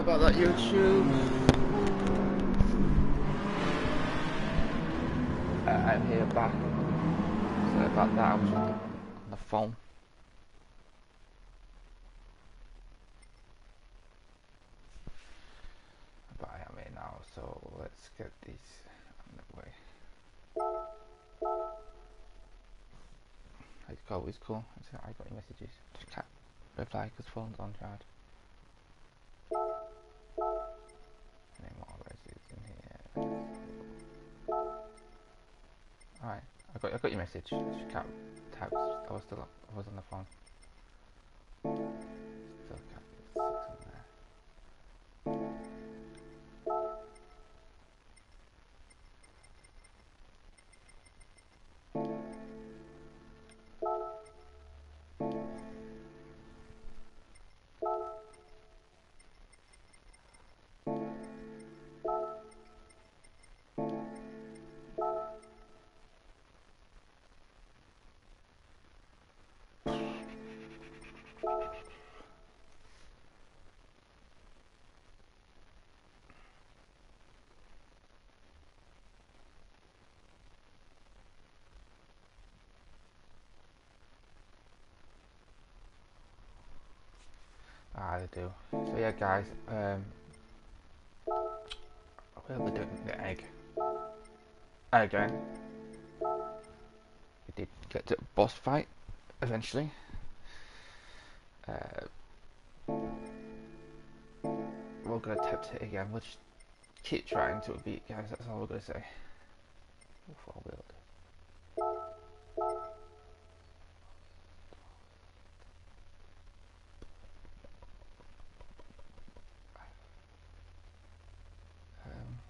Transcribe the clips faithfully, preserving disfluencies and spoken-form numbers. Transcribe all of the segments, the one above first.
about that, YouTube. Uh, I'm here back. Sorry about that, I was on the, on the phone. But I am here now, so let's get this on the way. It's cool, it's cool. I got your messages. Just can't reply because phone's on charge. Any more messages in here? Alright, I got I got your message. Just can't type. I was still I was on the phone. Still can't get six on there. Ah, they do. So yeah, guys. Um, we'll be doing the egg again. We did get to a boss fight eventually. Uh, we're gonna attempt it again. We'll just keep trying to beat it, guys. That's all we're gonna say. Four wheeled. Um,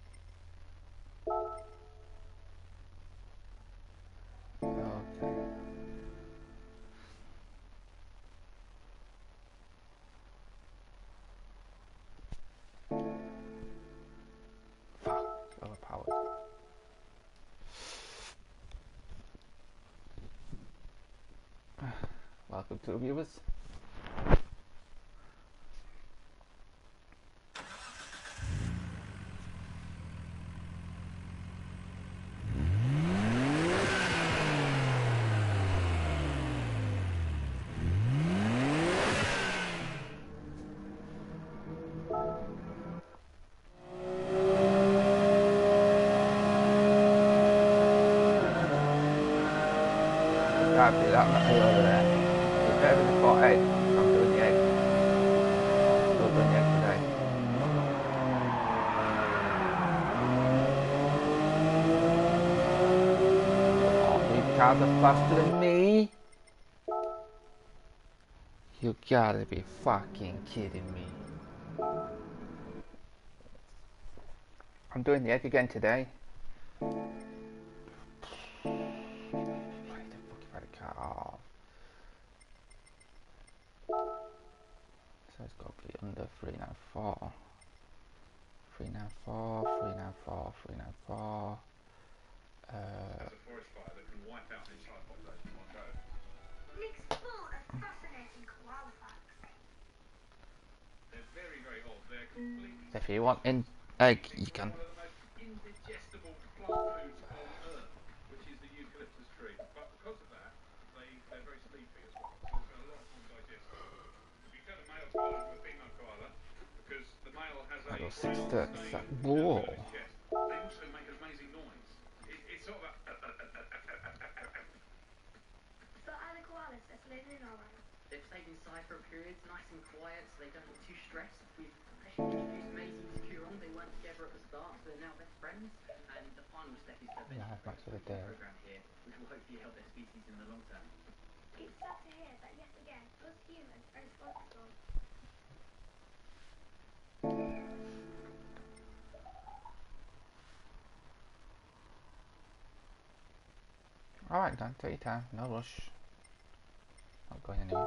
okay. Fuck, overpowered. Welcome to the viewers. Can't be that much over there. It's better than the four eight. I'm doing the egg. Still doing the egg today. Oh, these cars are faster than me. You gotta be fucking kidding me. I'm doing the egg again today. Oh. So it's got to be under three nine four. three nine four, three nine four, three nine four. Uh, That's a forest fire that can wipe out an entire population in one go. Nick's full of fascinating koala facts. They're very, very old. They're completely... if you want an egg, you can. One of the most indigestible plant foods on Earth, which is the eucalyptus tree. But because of that, they, they're very sleepy as well. So they spend a lot of time digesting. If you turn a male koala into a female koala, because the male has a That was brain six thirty. stain Like, in whoa. his chest, they also make an amazing noise. It, it's sort of a... So are the koalas that's living in our lives? They've stayed inside for a period, nice and quiet, so they don't get too stressed. We've actually introduced Maisie to Curon. They weren't together at the start, so they're now best friends. And the final step is to Yeah, eventually that's what create they a do. program here, which will hopefully help their species in the long term. It's sad to hear that yet again, us humans are responsible. Alright then, take your time, no rush. Not going anywhere.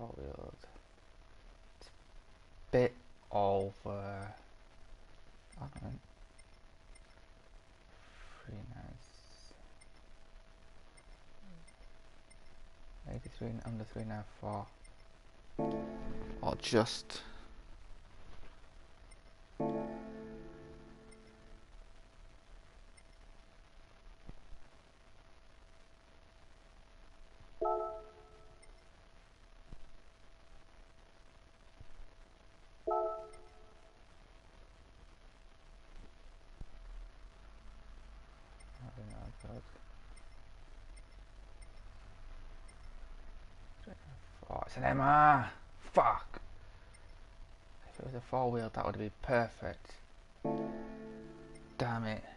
four wheeled. It's a bit over. I don't know. Three nice. eighty-three under three nine four. Or just. Oh, it's an M R. Fuck. If it was a four wheel, that would be perfect. Damn it.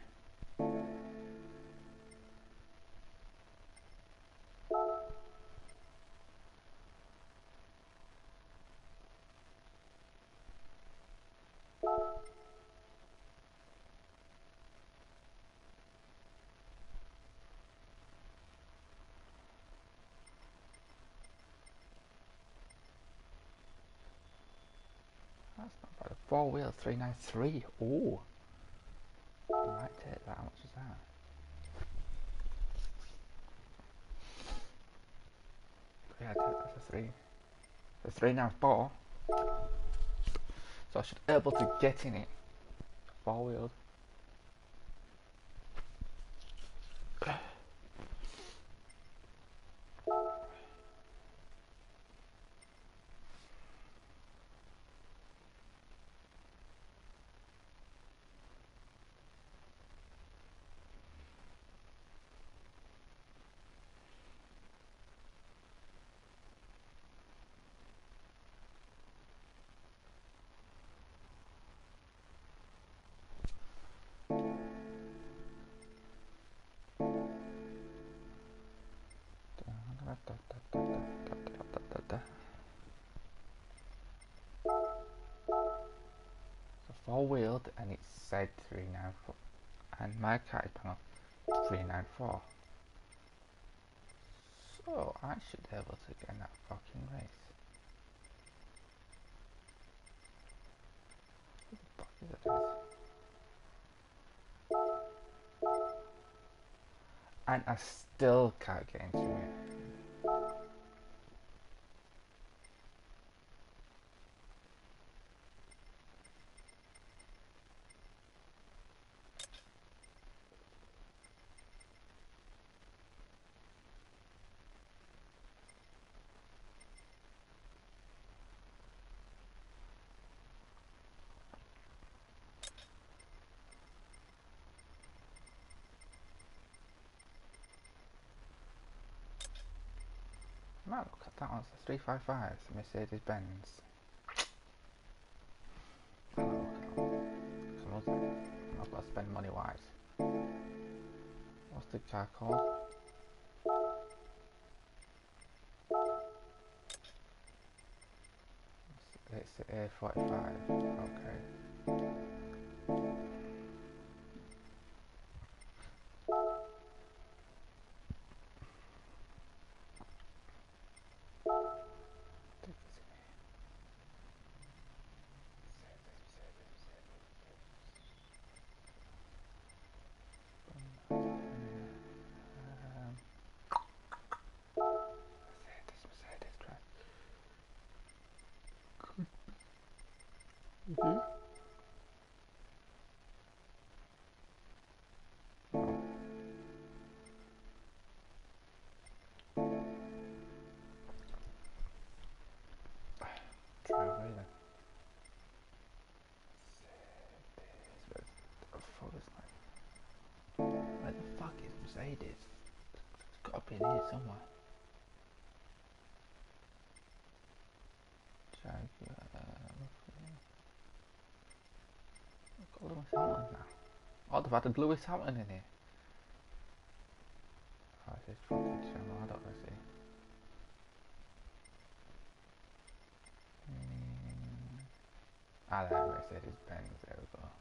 That's not bad. A four wheel three nine three. Ooh. I might take that. How much is that? Yeah, that's a three. A three nine four. So I should be able to get in it. Four wheeled. Four wheeled and it said three nine four, and my car is panel three nine four. So I should be able to get in that fucking race. Who the fuck is that? And I still can't get into it. Now look at that one, it's a three five five, it's a Mercedes Benz. Have a look at that. I'm not gonna spend money wise. What's the car called? It's the A forty-five, okay. Mm-hmm. Try away then. Where the fuck is Mercedes? It's gotta be in here somewhere. Jaguar. I've got Lewis Hamilton now. Oh, they've added Lewis Hamilton in here. Oh, this is fucking channel, I don't know, see. Mm. Ah, there, Mercedes Benz, there we go.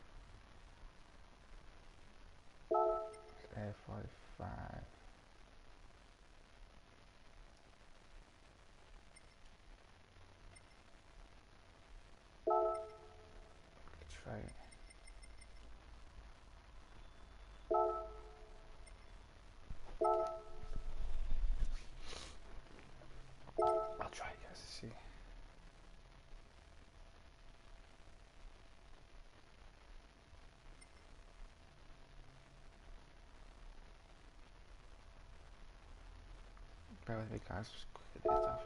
It's A forty-five. bear with me guys, just quickly do stuff.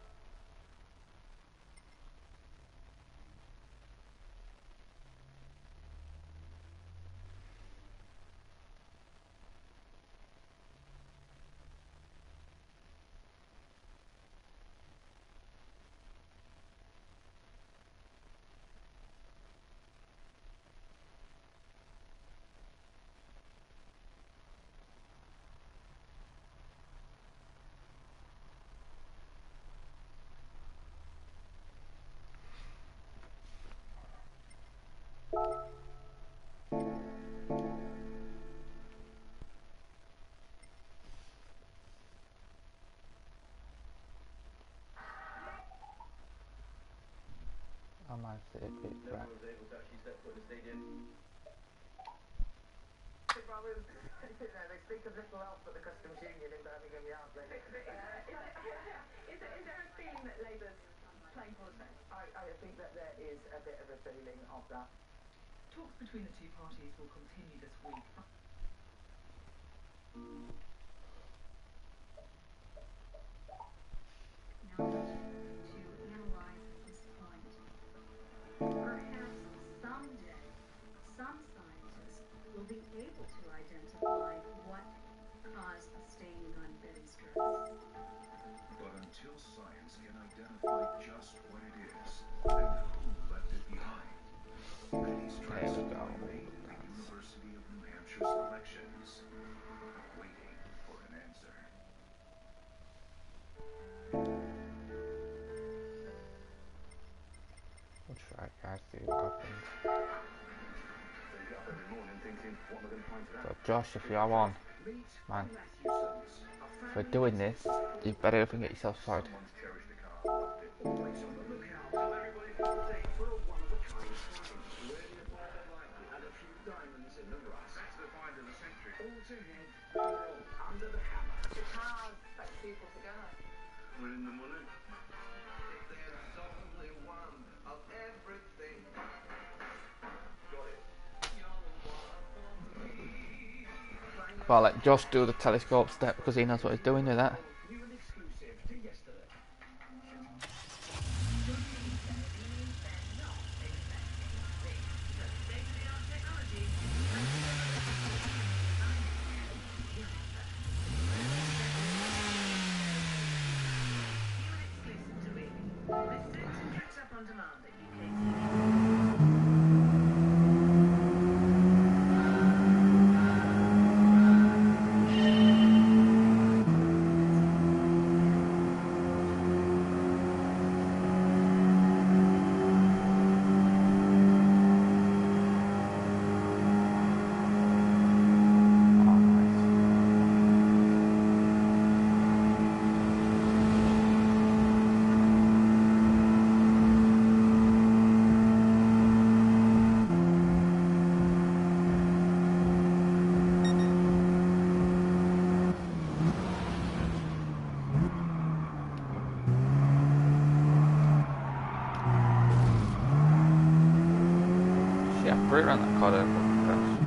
I might say a bit No crap. one was able to actually step foot in the stadium. Brothers, you know, they speak of little else but the customs union in Birmingham Yardley. Uh, is, it, is, it, is there a feeling that Labour's playing politics? I, I think that there is a bit of a feeling of that. Talks between the two parties will continue this week. Now to analyze this point. Perhaps someday some scientists will be able to identify what caused a staining on Betty's dress. But until science can identify just what it is and who left it behind, Betty's dress There we will go. remain in the University of New Hampshire's collections, waiting for an answer. We'll try guys, see what happens. So you get up every morning thinking, what am I going to find today? So Josh, if you are on, man, for doing this, you better even get yourself sorted. Someone's cherished a car, loved it, always on the lookout. Everybody feels day for a one-of-a-kind find. Really a ball like it had a few diamonds in the rough. That's the find of the century. All to head, all under the hammer. The cars expect people to go. We're in the money. If there's only one of everything, Got it. Well, let Josh do the telescope step because he knows what he's doing with that. New and exclusive to yesterday. Catch up on demand at U K T V. Oh, nice. Shit, I threw it around that corner. Crash.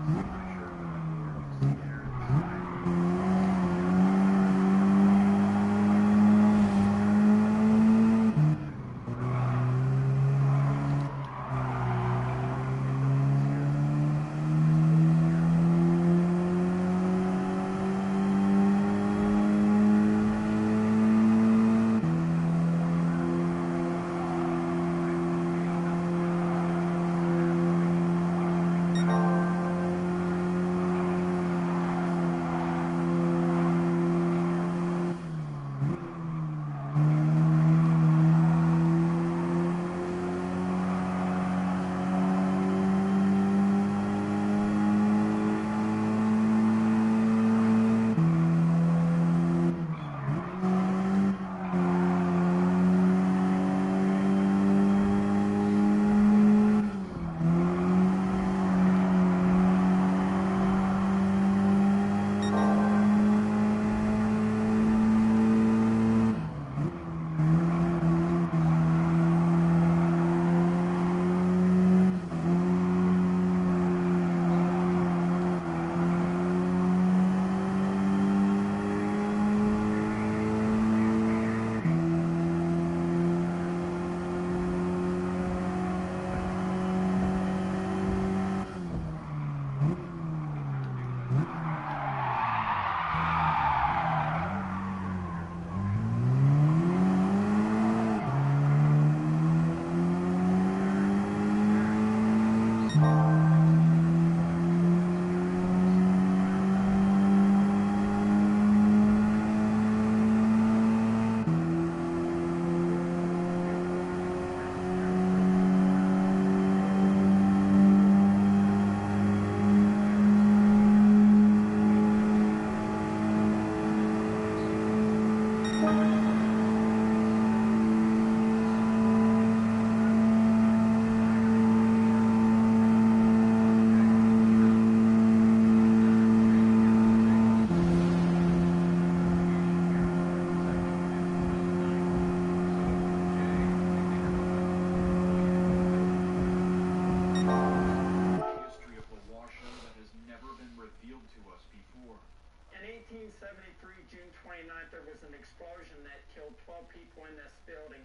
eighteen seventy-three, June twenty-ninth, there was an explosion that killed twelve people in this building.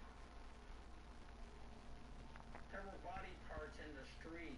There were body parts in the street.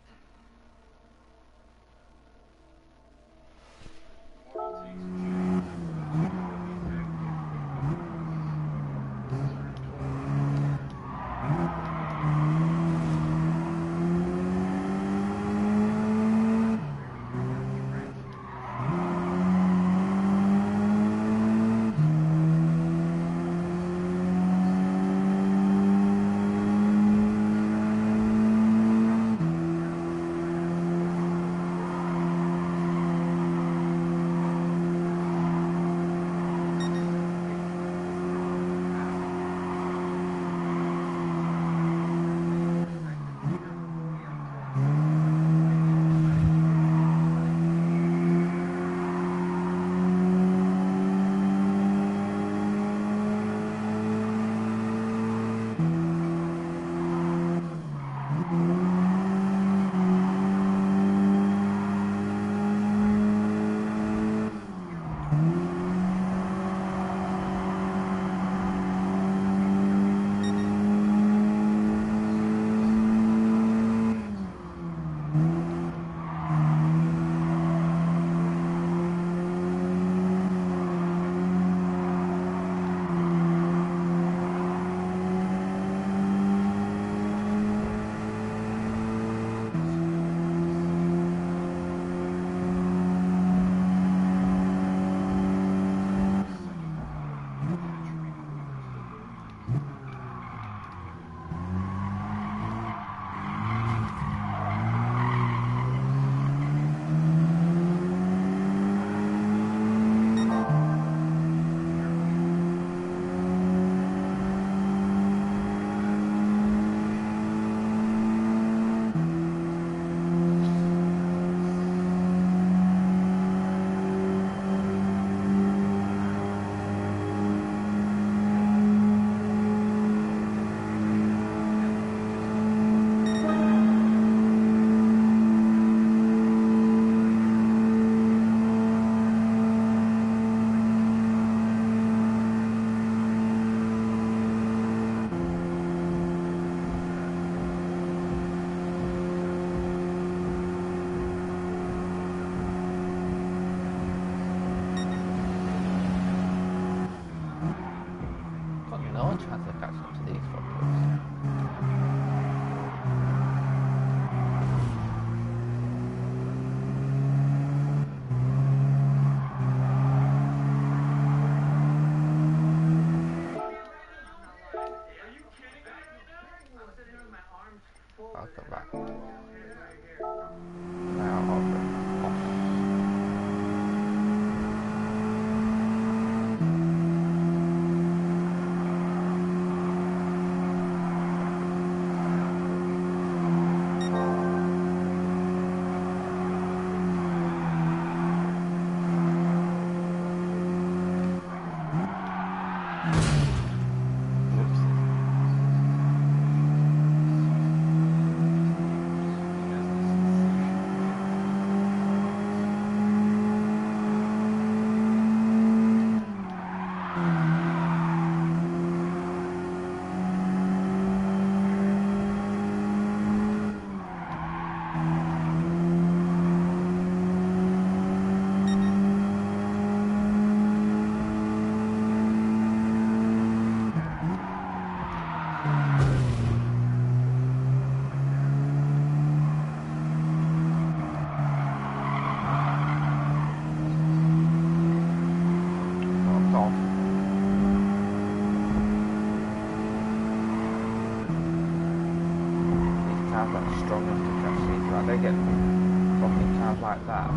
they get fucking cars like that.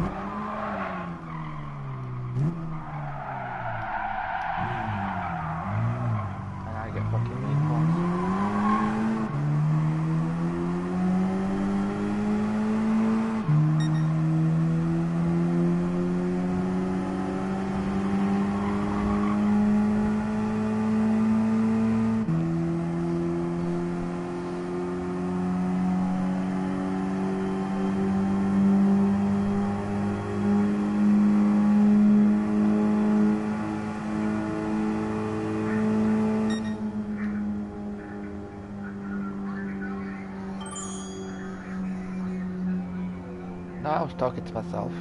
And I get fucking meatballs. No, I was talking to myself.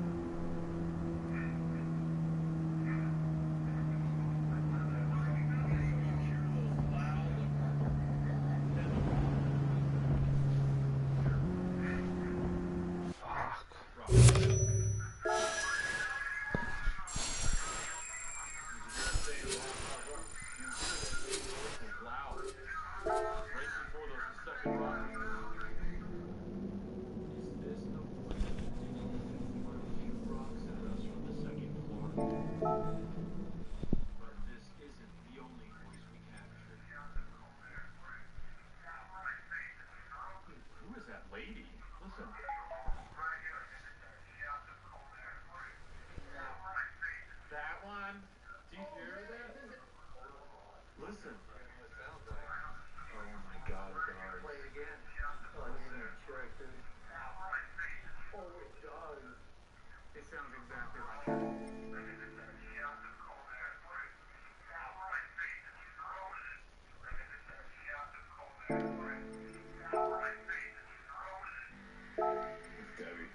Listen. It sounds like. Oh my God, it does. Play it again. Oh, give me a check, dude. Oh, it does. It sounds exactly like that. It's Debbie.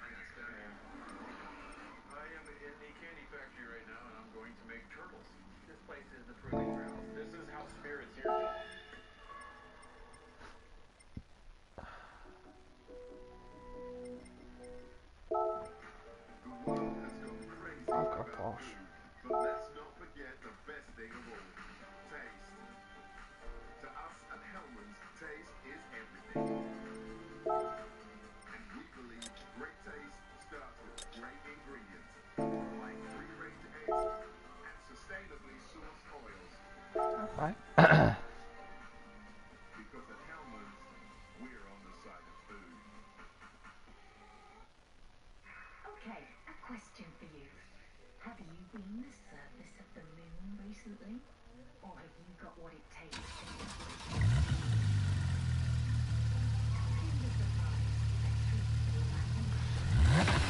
I am in the candy factory right now, and I'm going to make turtles. This place is the proving ground. This is how spirits here. The world has gone crazy about food, but let's not forget the best thing of all, taste. To us at Hellman's, taste is everything. And we believe great taste starts with great ingredients, like free-range eggs and sustainably sourced oils. Right. Because at Hellman's, we're on the side of food. Okay, a question for you. Have you been the surface of the moon recently? Or have you got what it takes to get there? Who was the prize that treats the land?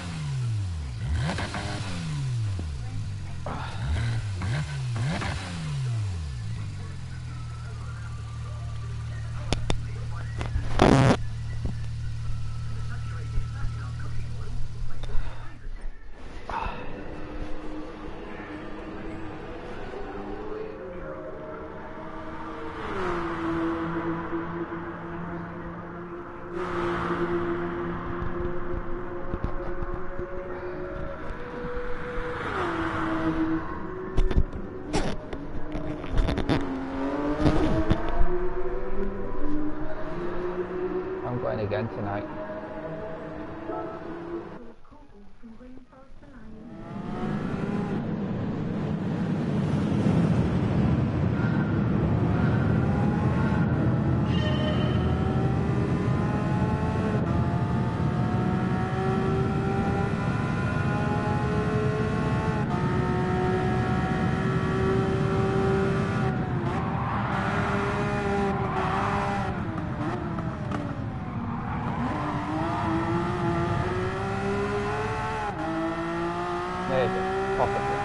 I'm going again tonight. Maybe, possibly.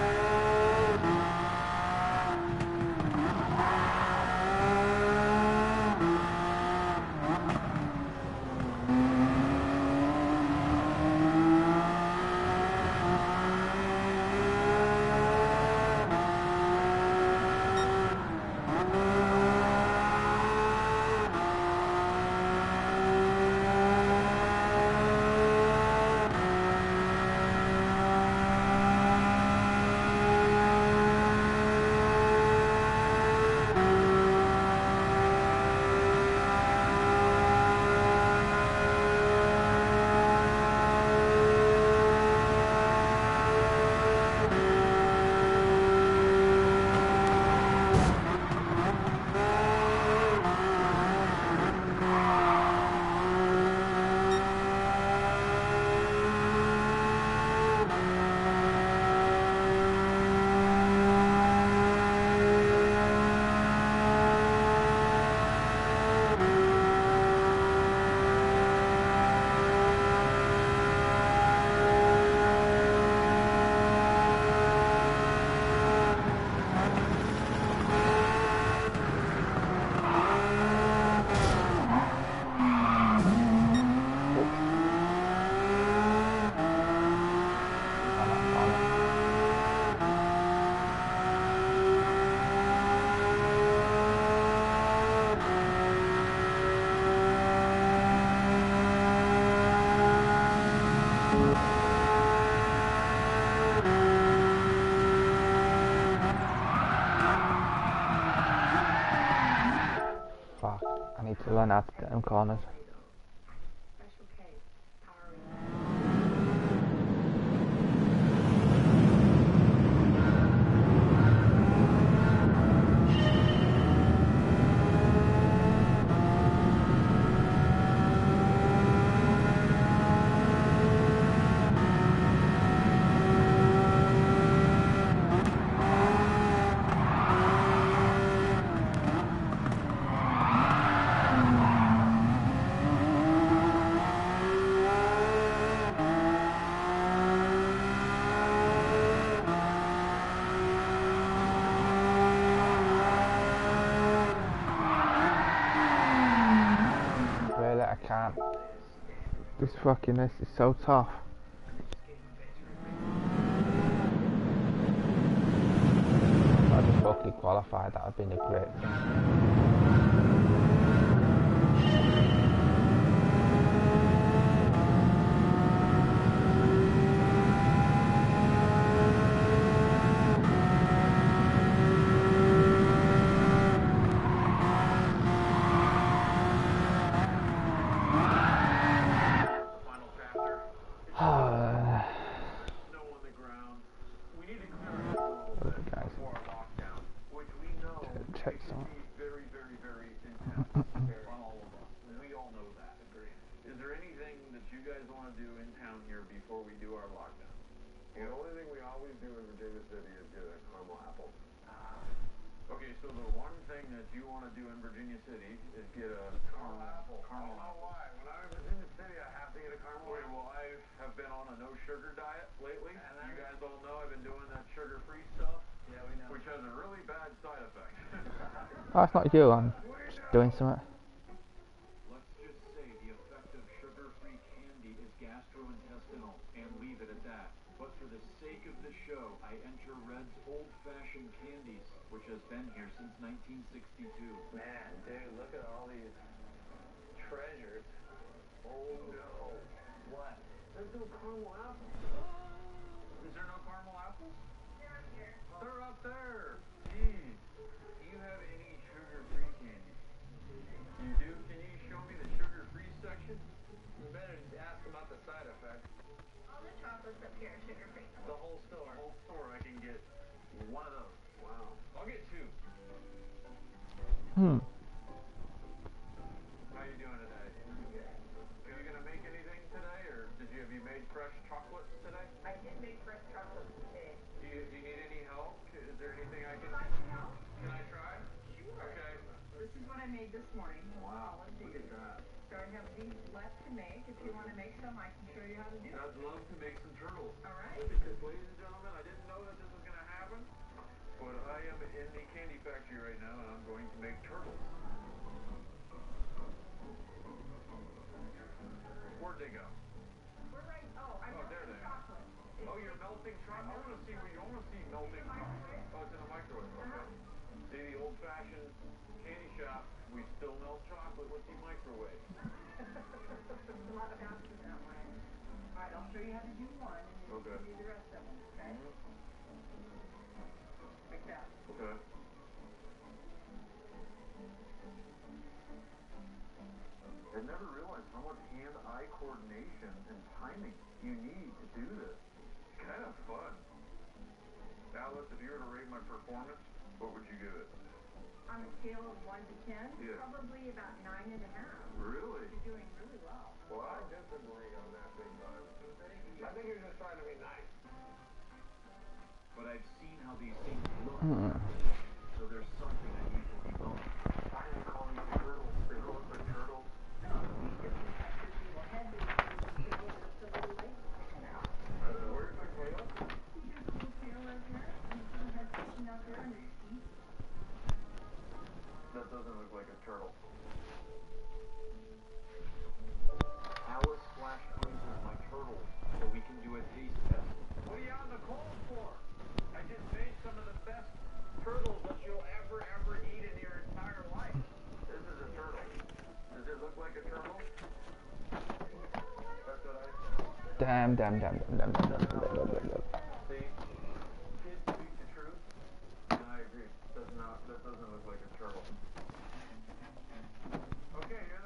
learn how to get them corners. Special case, powering. Really, I can't. This fucking this is so tough. If I just lucky qualified, that would have been a great thing. Final chapter. Uh, Snow on the ground. We need to clear our heads a little What bit are the guys before our lockdown, which we know check it some. can be very, very, very intense on all of us. We all know that. Agreed. Is there anything that you guys want to do in town here before we do our lockdown? The only thing we always do in Virginia City is get a caramel apple. Okay, so the one thing that you want to do in Virginia City is get a Caramel apple. Caramel I don't apple. know why. When I'm in Virginia City, I have to get a caramel Okay, apple. well, I have been on a no sugar diet lately. And then- You guys all know I've been doing that sugar-free stuff, Yeah, we know. which has a really bad side effect. Oh, it's not you. I'm doing something. Let's just say the effect of sugar-free candy is gastrointestinal, and leave it at that. But for the sake of the show, I enter Red's old-fashioned candies, which has been here since nineteen sixty-two. Man, dude, look at all these treasures. Oh no. What? There's no caramel apple. Is there no caramel apples? They're up here. They're up there. Jeez. Do you have any sugar-free candy? You do? Can you show me the sugar-free section? You better ask about the side effects. All the chocolates up here are sugar-free. The whole store. The whole store, I can get one of those. Wow. I'll get two. Hmm. How you doing today? Are you gonna make anything today, or did you have you made fresh chocolates today? I did make fresh chocolate today. Do you, do you need any help? Is there anything I can? Can I try? Sure. Okay. This is what I made this morning. Wow. All of Look these. at that. So I have these left to make. If you want to make some, I can show you how to do it. I'd love to make some turtles. All right. Because, ladies and gentlemen, I didn't know that this was gonna happen, but I am in the candy factory right now, and I'm going to make turtles. Where'd they go? We're right. Oh, I'm Oh, there melting they are. chocolate. Oh, you're melting chocolate. I want to see what you want to see melting chocolate. Oh, it's in the microwave. Okay. See, the old-fashioned candy shop, we still melt chocolate with the microwave. It's a lot faster that way. All right, I'll show you how to do one, and then Okay. you can do the rest of them. Okay. Like that. Okay. I never realized how much hand-eye coordination and timing you need to do this. It's kind of fun. Alice, if you were to rate my performance, what would you give it? On a scale of one to ten, Yeah. probably about nine and a half. Really? You're doing really well. Well, I disagree on that big time. I think you're just trying to be nice. But I've seen how these things look, Hmm. so there's something I need to debunk. Why do they call these turtles? They don't look like turtles. No, we just have this little head that you can get just a little lace sticking out. Where's my tail? Here's a little tail right there, and this little head sticking out there, and there's teeth. That doesn't look like a turtle. Alice flash freezes my turtles so we can do a taste test. What are you on the cold for? I just made some of the best turtles that you'll ever, ever eat in your entire life. This is a turtle. Does it look like a turtle? That's what I said. Damn, damn, damn, damn, damn, damn, damn, damn, damn, damn. See? Kids speak the truth. And I agree. Does not, that doesn't look like a turtle. Okay, here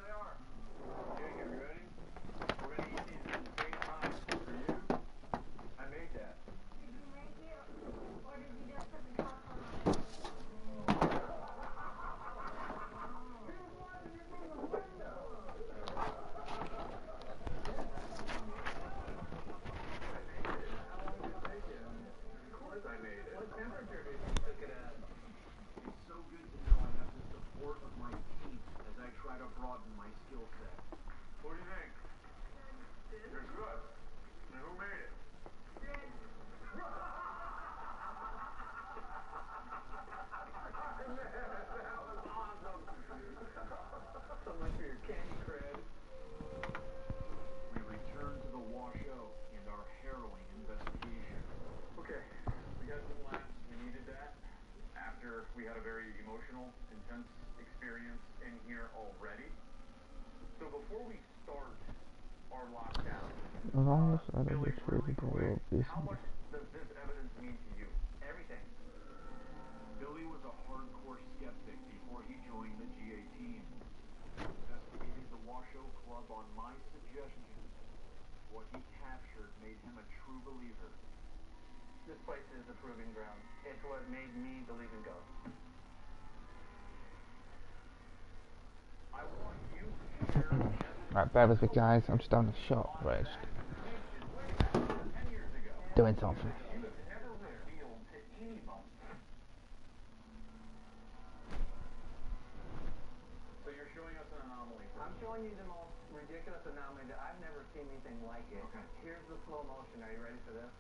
experience in here already. So before we start our lockdown, As long as uh, I don't Billy, get really treated, there will quick, be how some. much does this evidence mean to you? Everything. Billy was a hardcore skeptic before he joined the G A team. Investigating the Washoe Club on my suggestion, what he captured made him a true believer. This place is the proving ground. It's what made me believe in ghosts. I want you to share evidence. Right, bear with me, guys. I'm just down the shop, right? Just ten years ago. doing something. You have never revealed to anybody. So you're showing us an anomaly. I'm showing you the most ridiculous anomaly that I've never seen anything like it. Okay. Here's the slow motion. Are you ready for this?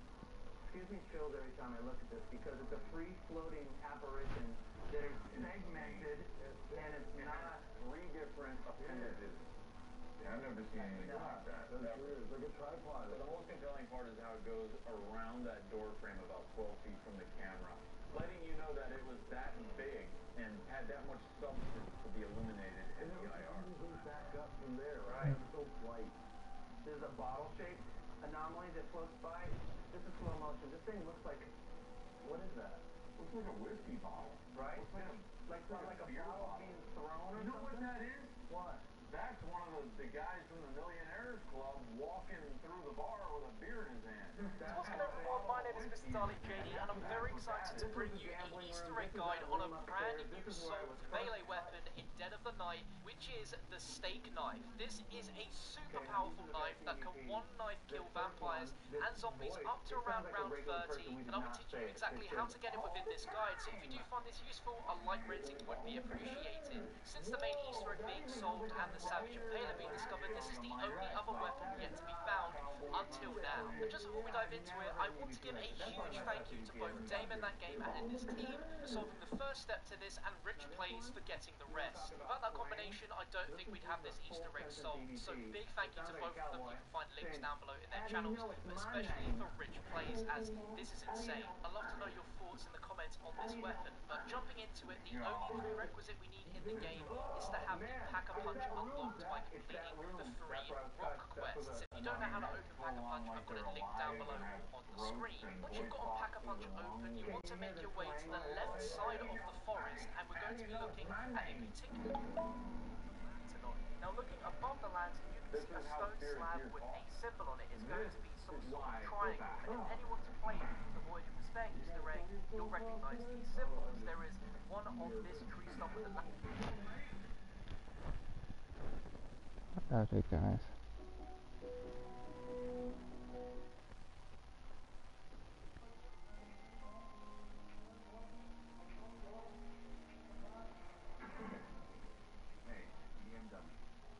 It gives me chills every time I look at this because it's a free-floating apparition that is segmented and it's It not. has three different appendages. Yeah, I've never seen anything No. like that. That's weird. It's like a tripod. But the most compelling part is how it goes around that door frame about twelve feet from the camera, letting you know that it was that big and had that much substance to be illuminated in And the I R. everything goes back up from there, Right. It's so light. There's a bottle-shaped anomaly that floats by. This is slow motion. This thing looks like, what is that? Looks like a whiskey bottle. Right? Looks like a, Like, looks like, a beer bottle bottle. being thrown or You know what something? that is? What? That's one of the, the guys from the Millionaires Club walking through the bar with a beer in his hand. That's What's going on, everyone? My name is Mister Darling J D, and I'm very excited to bring you an Easter egg guide on a brand new solved melee weapon in dead of the night, which is the steak knife. This is a super powerful knife that can one knife kill vampires and zombies up to around round thirty, and I'm going to teach you exactly how to get it within this guide, so if you do find this useful, a like rating would be appreciated. Since the main Easter egg being solved and the Savage Impaler being discovered, this is the only other weapon yet to be found until now. And just before we dive into it, I want to give a huge thank you to both Damon That Game and in his team for solving the first step to this, and Rich Plays for getting the rest. Without that combination, I don't think we'd have this Easter egg solved, so big thank you to both of them. You can find links down below in their channels, but especially for Rich Plays, as this is insane. I'd love to know your thoughts in the comments on this weapon, but jumping into it, the only prerequisite we need in the game is to have the Pack-a-Punch unlocked by completing the three rock quests. If you don't know how to open Pack-a-Punch, I've got it linked down below on the screen. Once you've got Pack-a-Punch open, you want to make your way to the left side of the forest, and we're going to be looking at a particular... Now looking above the lands, you can see a stone slab with a symbol on it. It's going to be some sort of triangle, and if anyone's played the Voyage of Despair Easter egg, you'll recognise these symbols. There is one on this tree stump with a... Okay, guys. Hey, B M W.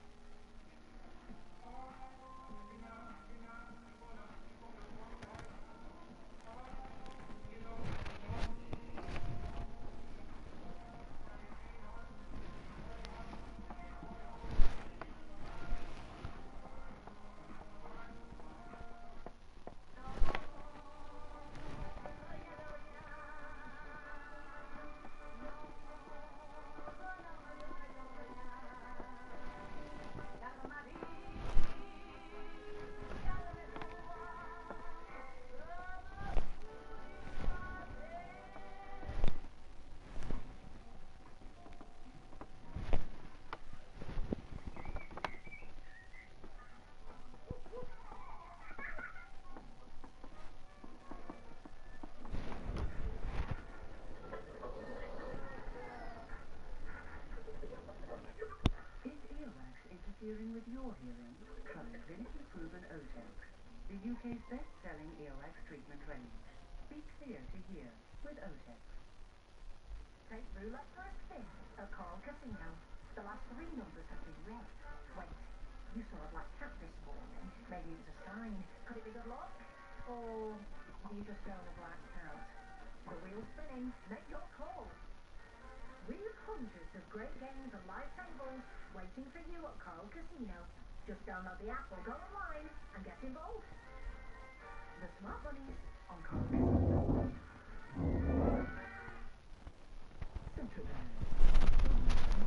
Is earwax interfering with your hearing? Trust clinically proven O T E C, the U K's best-selling earwax treatment range. Be clear to hear with O T E C. Take roulette for a spin at Coral Casino. The last three numbers have been red. Wait, you saw a black cat this morning. Maybe it was a sign. Could it be good luck? Or have you just shown a black cat? The wheel's spinning. Make your call. We have hundreds of great games and live tables waiting for you at Coral Casino. Just download the app or go online and get involved. The Smart Bunnies on Coral Casino. Central Bank.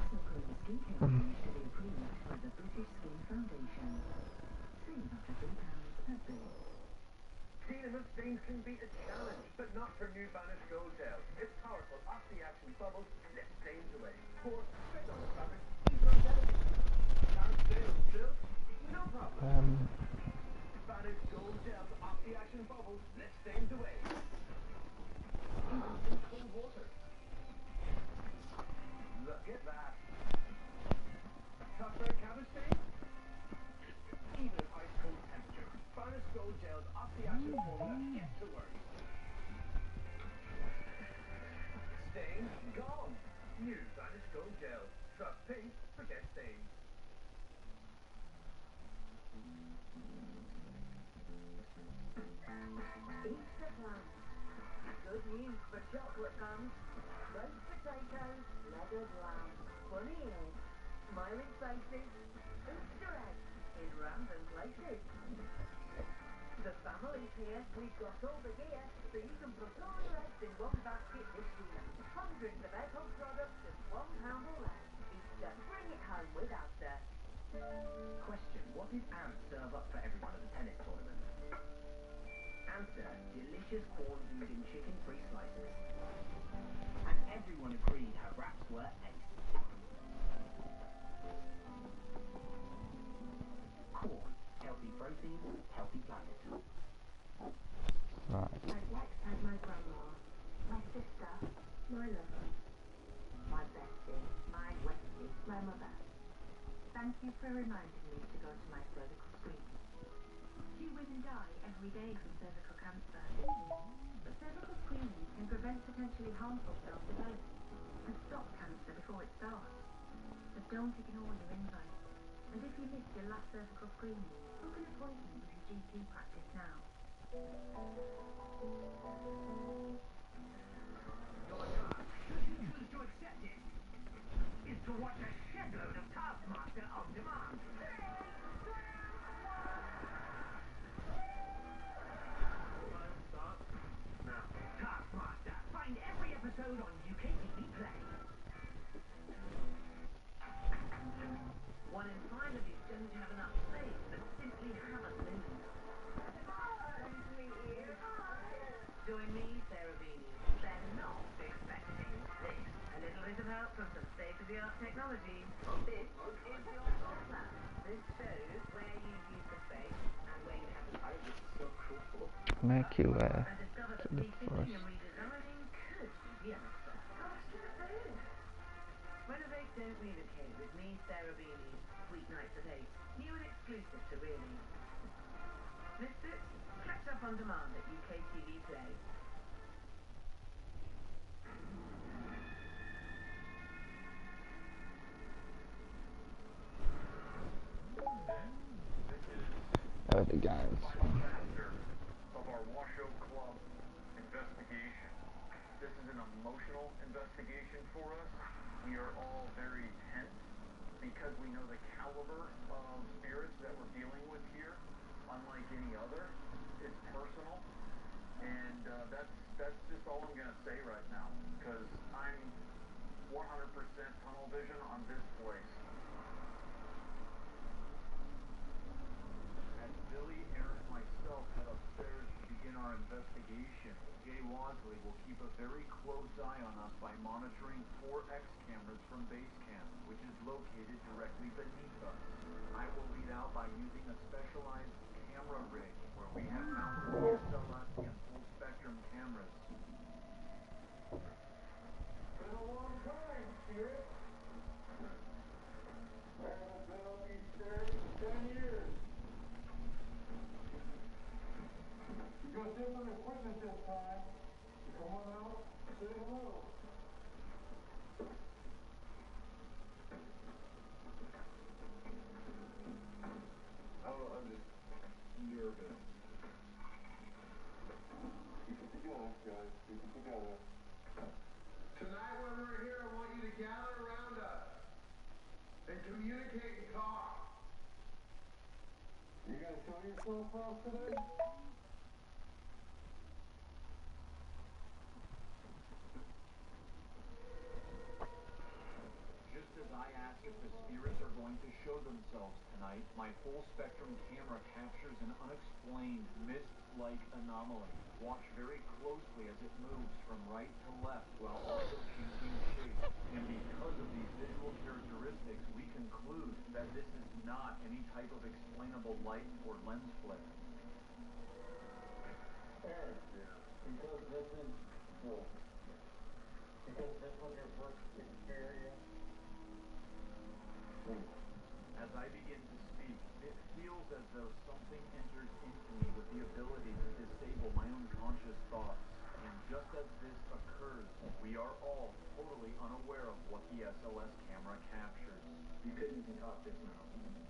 details initially approved by the British Skin Foundation. Save up to three pounds per bid. Dealing with stains can be a challenge, but not for new Vanish Gold Gel. Its powerful oxy-action bubbles lift stains away. Pour straight on the fabric, easy and delicate. Can't stain on silk? No problem. Um, Vanish Gold Gel's oxy-action bubbles lift stains away. Even in cold water. Look at that. Tough red cabbage stain? Even at ice cold temperature, Vanish Gold Gel's oxy-action formula gets to work. Stain gone. New Vanish Gold Gel. Trust pink, forget stains. Eat the plums. Good news for chocolate gums. Roast potatoes, leathered lamb, bunny eggs, smiling faces, Easter eggs in random places. The family's here. We've got all the gear, so you can put all your eggs in one basket this year. Hundreds of egg hub products at one pound or less. Easter, bring it home with Asda. Question, what did Ant serve up for everyone at the tennis tournament? Answer, delicious corn-eating chicken-free slices. And everyone agreed her wraps were ace. Corn, healthy protein, healthy planet. right. I'd like to thank my grandma, my sister, my lover, my bestie, my Westie, my mother. Thank you for reminding me to go to my cervical screening. Few women die every day from cervical cancer. But cervical screening can prevent potentially harmful cells developing and stop cancer before it starts. So don't ignore your invite. And if you missed your last cervical screening, book an appointment with your G P practice now. Your task, should you choose to accept it, is to watch a shitload of Taskmaster on demand. Now, Taskmaster, find every episode on U K T V Play. One in five of you don't have enough space, but simply haven't moved. Join me, Sarah Beanie. They're not expecting this. A little bit of help from some state-of-the-art technology. This is your floor plan. This shows where you've used the space and where you haven't. I was so cool. Make you uh, I discovered that keep the refitting first. and redesigning could be an answer. Renovate Don't Relocate with me, Sarah Beanie. Weeknights at eight. New and exclusive to Really. Missed it? Catch up on demand at U K T V Play. There we go. Of our Washoe Club investigation. This is an emotional investigation for us. We are all very tense because we know the caliber of spirits that we're dealing with here, unlike any other. It's personal, and uh, that's that's just all I'm gonna say right now, because I'm one hundred percent tunnel vision on this place. As Billy, Aaron, and myself head upstairs to begin our investigation, Jay Wasley will keep a very close eye on us by monitoring four X cameras from base camp, which is located directly beneath us. I will lead out by using a specialized camera rig where we have mounted D S L R and full spectrum cameras. Been a long time, Spirit. I haven't been up these stairs in ten years. You got different equipment this time. Come on out, say hello. Oh, I'm just nervous. Keep it together, guys. Keep it together. Tonight when we're here, I want you to gather around us and communicate and talk. You gonna show yourself for us today? Just as I ask if the night, my full-spectrum camera captures an unexplained mist-like anomaly. Watch very closely as it moves from right to left while also changing shape. And because of these visual characteristics, we conclude that this is not any type of explainable light or lens flare. Aaron, because this is, well, because this was your first experience. As I begin to speak, it feels as though something enters into me with the ability to disable my own conscious thoughts. And just as this occurs, we are all totally unaware of what the S L S camera captures. You couldn't even talk this now.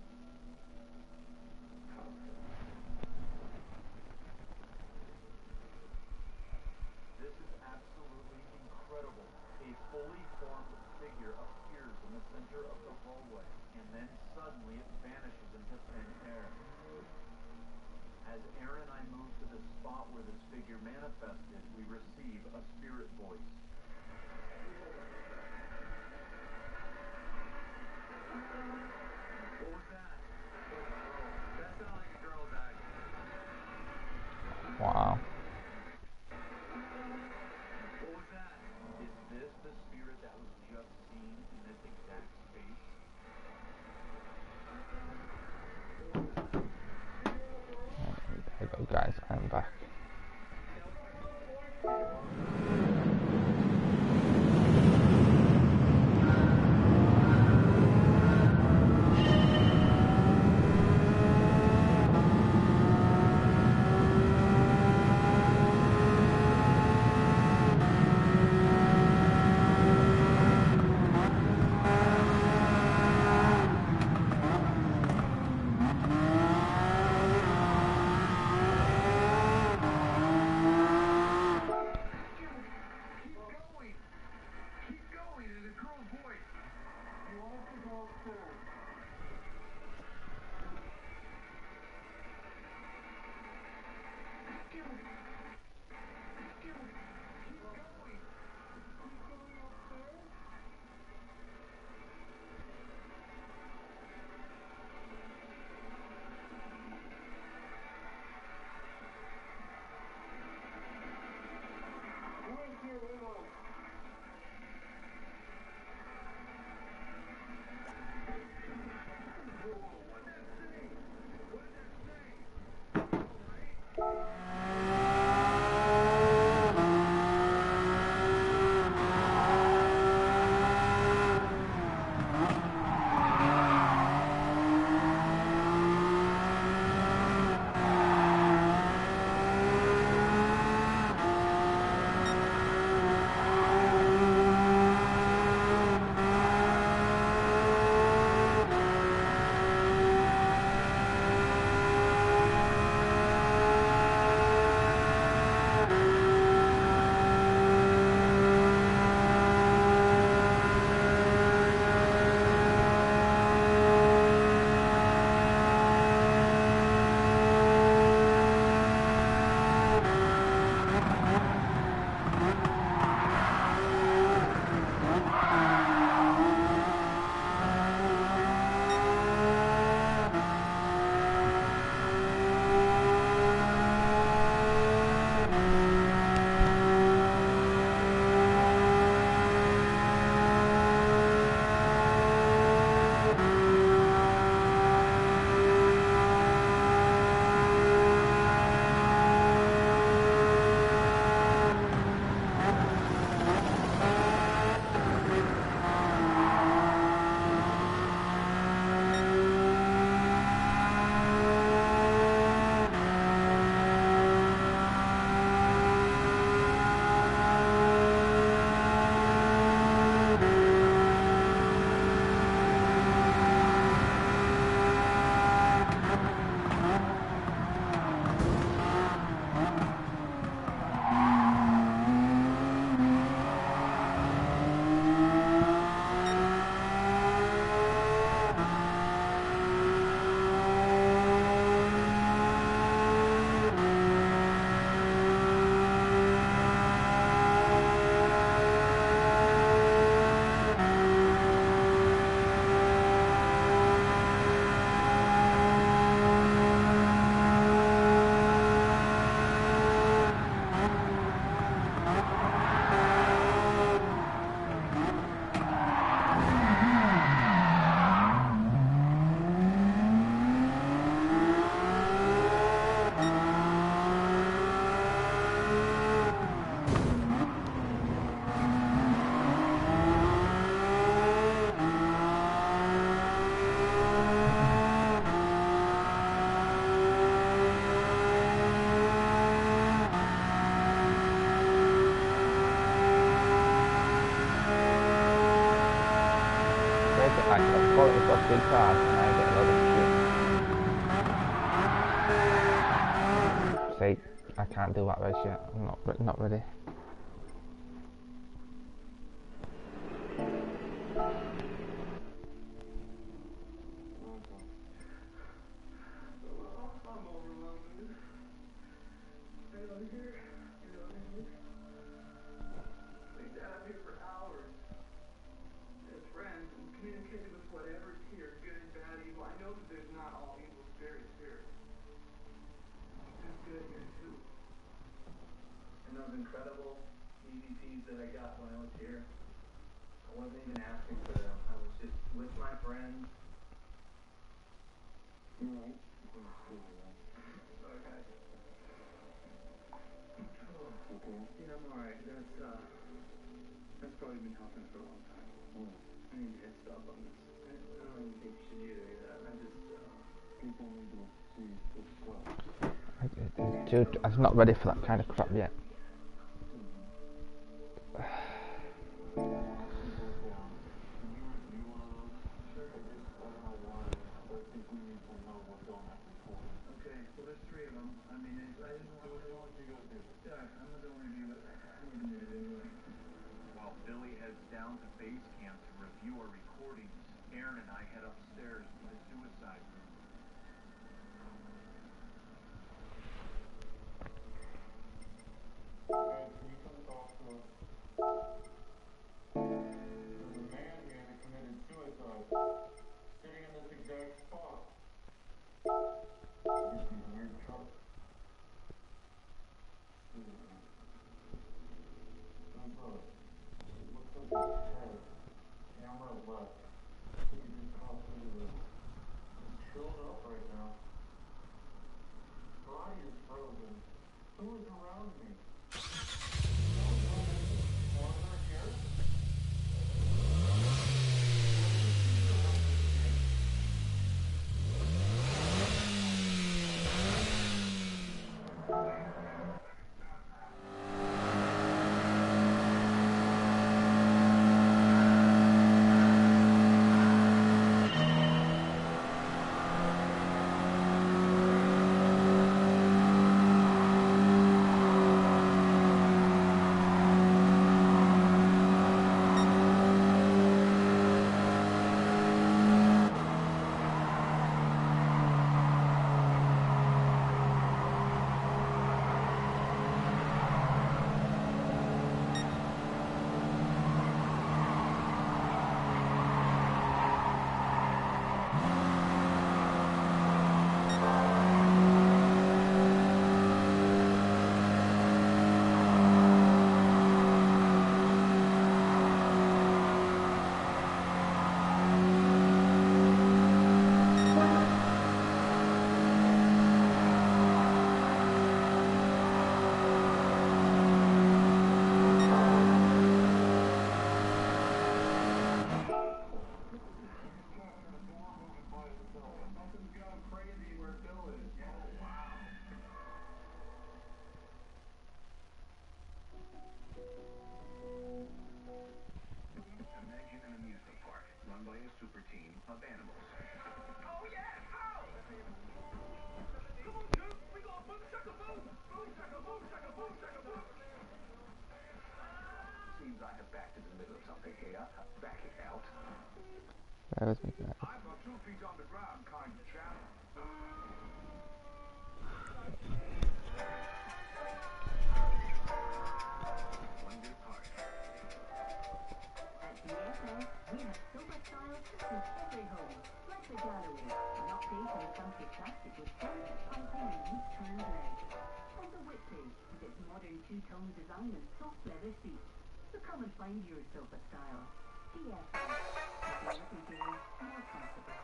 This is absolutely incredible. A fully formed figure appears in the center of the hallway, and then suddenly it vanishes into thin air. As Aaron and I move to the spot where this figure manifested, we receive a spirit voice. What was that? That sounded like a girl died. Wow. What was that? Is this the spirit that was just seen in this exact space? Hello guys, I'm back. What did that say? All right. big cars and I get a load of shit. See, I can't do that race yet. I'm not re- not ready. I'm overwhelmed, dude. Stayed out here, you know what I mean? Stayed out here for hours. As friends and communicated with whatever's here, good, bad, evil. I know that there's not all evil spirits here. There's good here too. And those incredible E V Ps that I got when I was here, I wasn't even asking for them. I was just with my friends. You know, sorry guys. Oh, okay. Yeah, I'm alright. That's uh that's probably been helping for a long time. Mm. I need to hit stop on this. I, I don't even think you should do any of that. I just uh people need to see this stuff. Dude, I'm not ready for that kind of crap yet. Okay, well there's three of them. I mean, I just do what you gotta do. Yeah, I'm not gonna review it. I need to do it anyway. While Billy heads down to base camp to review our recordings, Aaron and I head upstairs to the suicide room. Guys, can you come talk to us? There's a man here that committed suicide, sitting in this exact spot. These weird trucks. There's a, it looks like his head, camera left. He just crossed into the, he's chilled up right now. Body is frozen. Who is around me? Bear with me, guys. I'm a two feet on the ground kind of chap. One good part. At D S S, we have super styles to suit every home. Like the gallery, an update on comfy classic with delicate piping and loose turned legs. Or the Whitby, with its modern two-tone design and soft leather seats. So come and find your sofa style. D S S, making every day more comfortable.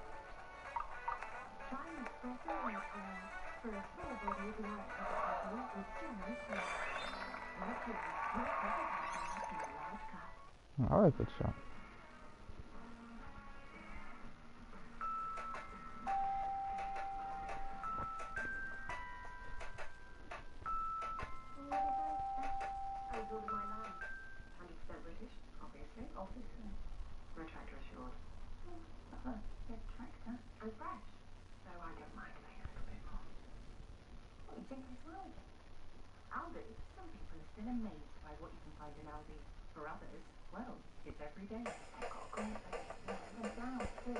Try an espresso and uh, for a full-bodied large cup of coffee with generous milk. Mercury, your coffee passion in a large cup. Oh, good shot. I was ordered my land. one hundred percent British, obviously. Obviously. No tractor assured. Oh, Get tractor and fresh. So I don't mind paying a little bit more. What, you think it's Aldi? Aldi? Some people are still amazed by what you can find in Aldi. For others, well, it's every day. I've got a great base. And now, too.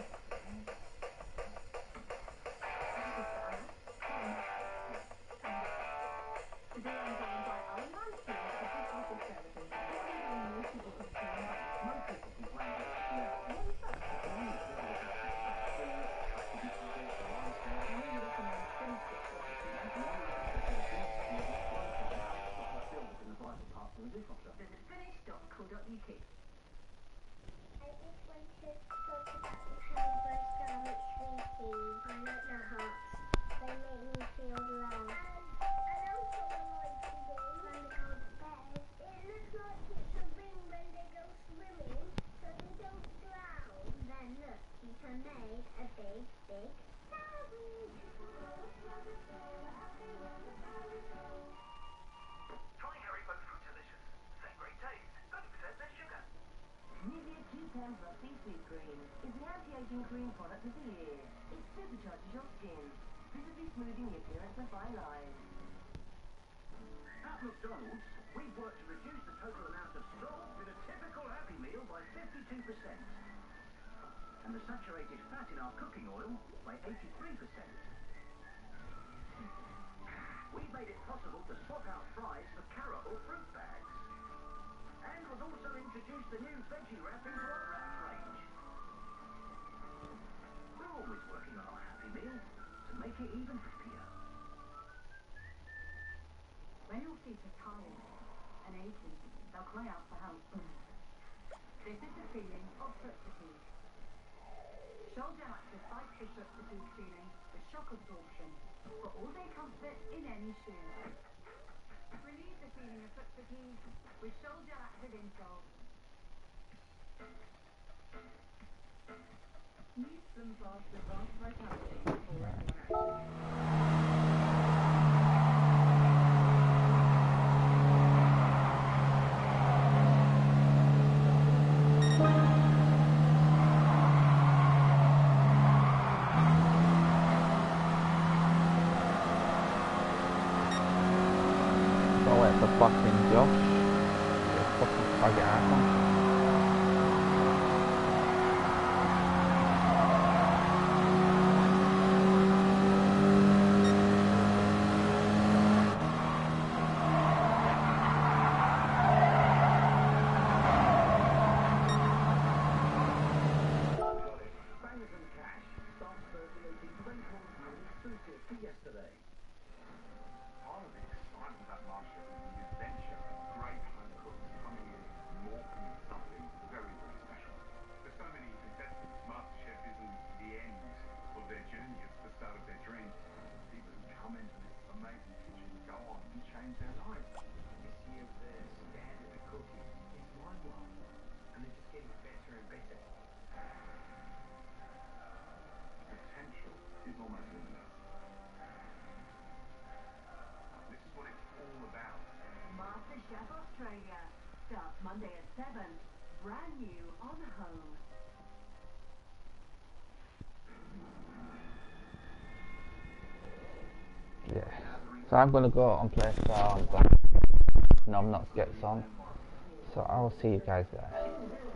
Today I'm going by our lunch to pick up the services. What are you most people concerned about? Most people complain about the smell. What is that? It's mainly because of the disinfectant. They use attractive materials for lines now. And we recommend thin stick quantity. And one of the facilities is not one thing that helps stop the films in the vital parts of the dishwasher. Visit finish dot co dot U K. I just want to talk about how birds are sleeping. I like the hearts. They make me feel love. And I also like to do when they go to bed. It looks like it's a ring when they go swimming, so they don't drown. Then look, you can make a big, big sandwich. Try Haribo Fruit Delicious. Same great taste, thirty percent less sugar. Nivea two ten Plus C-Sweet Cream is the anti-aging cream product of the year. It supercharges your skin, visibly smoothing the appearance of fine lines. At McDonald's, we've worked to reduce the total amount of salt in a typical Happy Meal by fifty-two percent. And the saturated fat in our cooking oil by eighty-three percent. We've made it possible to swap out fries for carrot or fruit bags. And we've also introduced the new veggie wrap into our wraps range. We're always working on our Happy Meal to make it even happier. When your feet are tired and achy, they'll cry out for help. This is the feeling of foot fatigue. Shoulder Active fights the foot fatigue feeling with shock absorption for all-day comfort in any shoe. Relieve the feeling of foot fatigue with Shoulder Active insoles. Use Slim Fast Advanced Vitality before anyone else. Go wait for fucking Josh. Fucking faggot asshole. Bangers and Cash starts circulating twenty-four hours exclusive to yesterday. Part of the excitement of that last show was the adventure of great home cooks coming in and morphing into something very, very special. For so many contestants, MasterChef isn't the end of their journey, it's the start of their dream. People who come into this amazing kitchen go on and change their lives. This year the standard of cooking is mind-blowing, and they're just getting better and better. Potential is almost limitless. This is what it's all about. MasterChef Australia starts Monday at seven. Brand new on Home. Yeah. So I'm gonna go and play some Gran. No, I'm not get on. So I will see you guys there.